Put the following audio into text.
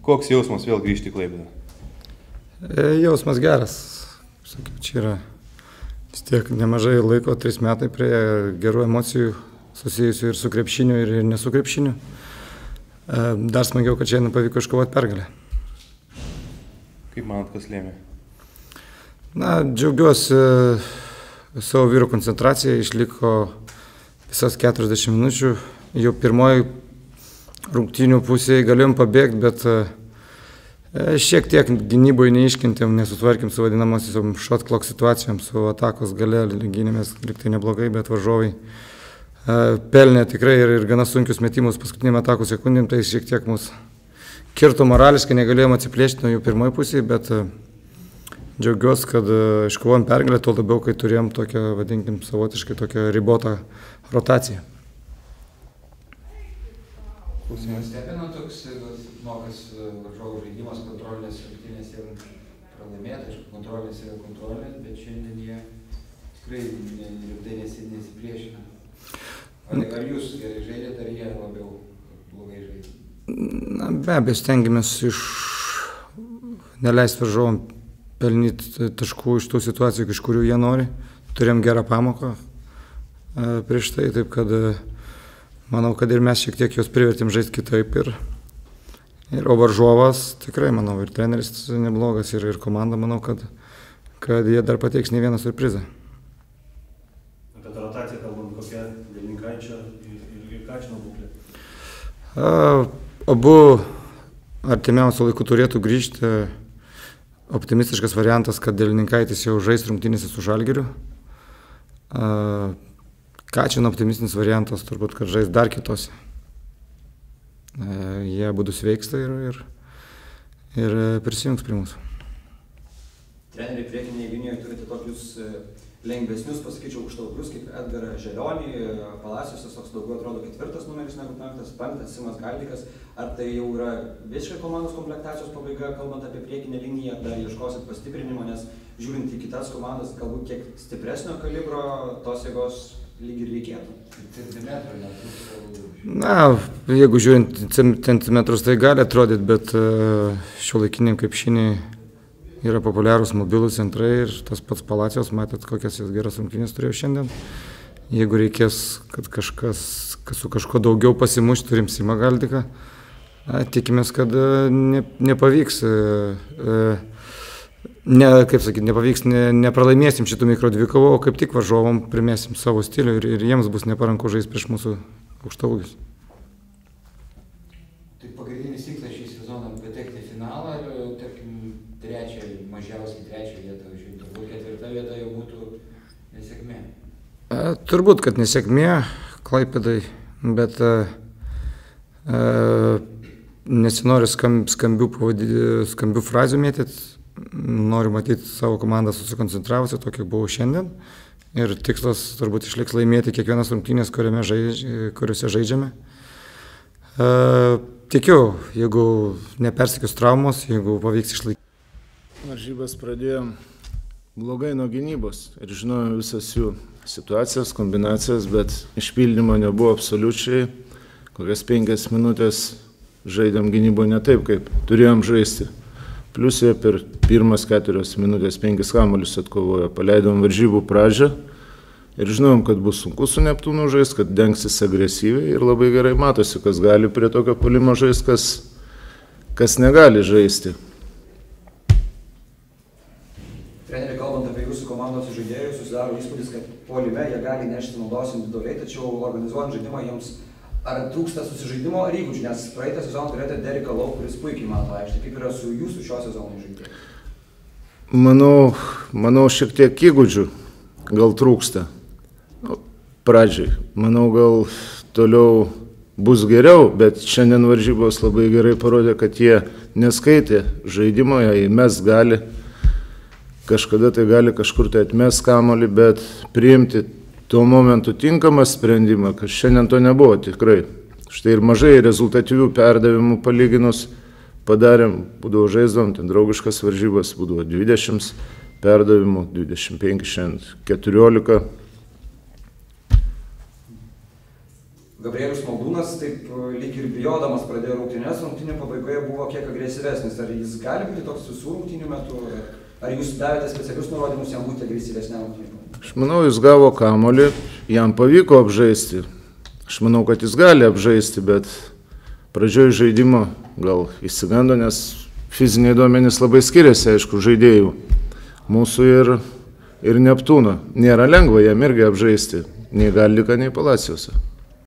Koks jausmas vėl grįžti į Klaipėdą? Jausmas geras. Sakiau, čia yra vis tiek nemažai laiko, 3 metai prie gerų emocijų susijusių ir su krepšiniu, ir ne su krepšiniu. Dar smagiau, kad šiandien pavyko iškovoti pergalę. Kaip manot, kas lėmė? Na, džiaugiuosi savo vyrų koncentraciją, išliko visas 40 minučių. Jau pirmoji rungtynių pusėje galėjom pabėgti, bet šiek tiek gynyboje neiškentėm, nesutvarkėm su vadinamosiom shot clock situacijom, su atakos gale gynėmės liktai neblogai, bet varžovai pelnė tikrai ir gana sunkius metimus paskutiniam atakų sekundėm, tai šiek tiek mus kirto morališkai, negalėjom atsiplėšti nuo jų pirmoji pusėje, bet džiaugiuosi, kad iškovojom pergalę, tuo labiau, kai turėjom tokią, vadinkim, savotiškai tokią ribotą rotaciją. Stebino toks blogas varžovų žaidimas, kontrolinės rungtynės ir pralaimėta, aišku, kontrolinės yra kontrolinės, bet šiandien jie tikrai rimtai nesipriešina. Ar jūs gerai žaidėte, ar jie labiau blogai žaidė? Na, be abejo, stengiamės neleisti varžovom pelnyti taškų iš tų situacijų, iš kurių jie nori. Turėjom gerą pamoką prieš tai, taip kad manau, kad ir mes šiek tiek juos privertėm žaisti kitaip. O varžovas tikrai, manau, ir treneris neblogas, ir komanda, manau, kad jie dar pateiks ne vieną surprizą. Apie tą rotaciją kalbant, kokia Delninkaičio ir Kačino būklė? Abu artimiausiu laiku turėtų grįžti. Optimistiškas variantas, kad Delninkaitis jau žais rungtynėse su Žalgiriu. Kačino optimistinis variantas turbūt, kad žais dar kitose. Jie abudu sveiksta ir prisijungs prie mūsų. Treneriai priekinėje linijoje turite tokius lengvesnius, pasakyčiau, aukštaūgius, kaip Edgarą Želionį, Palaciusas, toks daugiau atrodo 4 numeris negu 5, Simas Galdikas. Ar tai jau yra visiškai komandos komplektacijos pabaiga, kalbant apie priekinę liniją, dar ieškosit pastiprinimo, nes žiūrint į kitas komandas, galbūt kiek stipresnio kalibro tos jėgos lyg ir reikėtų. Centimetrų netrūksta. Na, jeigu žiūrint centimetrus, tai gali atrodyti, bet šiuolaikiniam krepšiniui yra populiarūs mobilūs centrai ir tas pats Palacijos, matėt, kokias jis geras rungtynės turėjo šiandien. Jeigu reikės, kad kažkas su kažko daugiau pasimušti, turim Simą Galdiką. Tikimės, kad nepavyks, nepralaimėsim šitų mikrodvikovų, o kaip tik varžovom primėsim savo stilių ir jiems bus neparanku žaisti prieš mūsų aukštaūgius. Tai pagrindinis tikslas šį sezoną patekti į finalą ir, tarkim, mažiausiai trečią vietą užimti. Turbūt 4. vieta jau būtų nesėkmė. Turbūt, kad nesėkmė Klaipėdai, bet nesinori skambių frazių mėtyti. Noriu matyti savo komandą susikoncentravusi, tokia buvau šiandien. Ir tikslas turbūt išliks laimėti kiekvienas rungtynės, kuriuose žaidžiame. Tikiu, jeigu nepersekios traumos, jeigu pavyks išlaikyti. Varžybas pradėjom blogai nuo gynybos ir žinojom visas jų situacijas, kombinacijas, bet išpildymo nebuvo absoliučiai. Kokias 5 minutės žaidėm gynyboje ne taip, kaip turėjom žaisti. Plius jie per pirmas 4 minutės 5 kamuolius atkovojo. Paleidom varžybų pradžią ir žinom, kad bus sunku su Neptūnu žaisti, kad dengsis agresyviai ir labai gerai matosi, kas gali prie tokio puolimo žaisti, kas negali žaisti. Treneri, kalbant apie jūsų komandos žaidėjus, susidaro įspūdis, kad puolime jie gali nešti naudos individualiai, tačiau organizuojant žaidimą jiems ar trūksta susižaidimo ar įgūdžių, nes praeitą sezoną turėjote Deriką Lau, kuris puikiai mato aikštę. Kaip yra su jūsų šio sezono žaidėjais? Manau, šiek tiek įgūdžių gal trūksta. Pradžiai. Manau, gal toliau bus geriau, bet šiandien varžybos labai gerai parodė, kad jie neskaitė žaidimo, jie mes gali. Kažkada tai gali kažkur tai atmes kamuolį, bet priimti tuo momentu tinkamą sprendimą, kad šiandien to nebuvo tikrai. Štai ir mažai rezultatyvių perdavimų palyginus padarėm, būdavo žaisdavom, ten draugiškas varžybas, būdavo 20 perdavimų, 25, šiandien 14. Gabrielius Maldūnas taip lyg ir bijodamas pradėjo rungtynes, rungtynių pabaigoje buvo kiek agresyvesnis. Ar jis gali būti toks visų rungtynių metu? Ar jūs davėte specialius nurodymus jam būti agresyvesniam rungtynių? Aš manau, jis gavo kamuolį, jam pavyko apžaisti. Aš manau, kad jis gali apžaisti, bet pradžioj žaidimo gal įsigando, nes fiziniai duomenys labai skiriasi, aišku, žaidėjų. Mūsų ir Neptūno. Nėra lengva jam irgi apžaisti, nei Galdiką, nei Palaciosą.